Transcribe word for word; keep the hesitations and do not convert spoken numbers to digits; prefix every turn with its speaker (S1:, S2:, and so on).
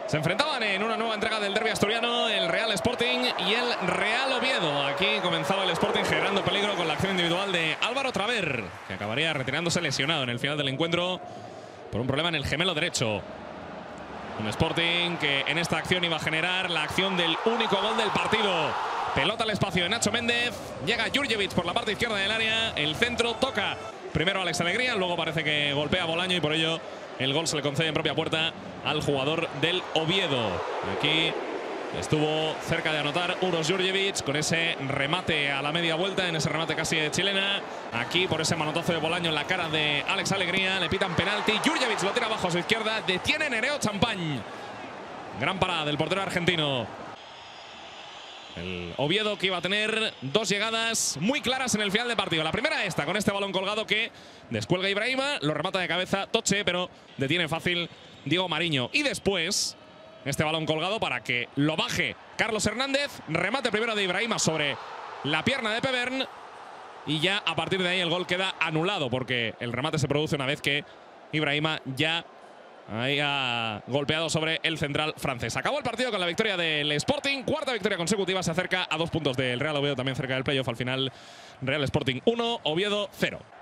S1: Se enfrentaban en una nueva entrega del derbi asturiano el Real Sporting y el Real Oviedo. Aquí comenzaba el Sporting generando peligro con la acción individual de Álvaro Traver, que acabaría retirándose lesionado en el final del encuentro por un problema en el gemelo derecho. Un Sporting que en esta acción iba a generar la acción del único gol del partido. Pelota al espacio de Nacho Méndez. Llega Jurjevic por la parte izquierda del área. El centro toca primero a Alex Alegría, luego parece que golpea a Bolaño y por ello el gol se le concede en propia puerta al jugador del Oviedo. Aquí estuvo cerca de anotar Uros Jurjevic con ese remate a la media vuelta, en ese remate casi de chilena. Aquí por ese manotazo de Bolaño en la cara de Alex Alegría. Le pitan penalti. Jurjevic lo tira abajo a su izquierda. Detiene Nereo Champagne. Gran parada del portero argentino. El Oviedo que iba a tener dos llegadas muy claras en el final de partido. La primera esta, con este balón colgado que descuelga Ibrahima, lo remata de cabeza Toche, pero detiene fácil Diego Mariño. Y después, este balón colgado para que lo baje Carlos Hernández, remate primero de Ibrahima sobre la pierna de Pevern y ya a partir de ahí el gol queda anulado porque el remate se produce una vez que Ibrahima ya ahí ha golpeado sobre el central francés. Acabó el partido con la victoria del Sporting. Cuarta victoria consecutiva. Se acerca a dos puntos del Real Oviedo, también cerca del playoff. Al final, Real Sporting uno, Oviedo cero.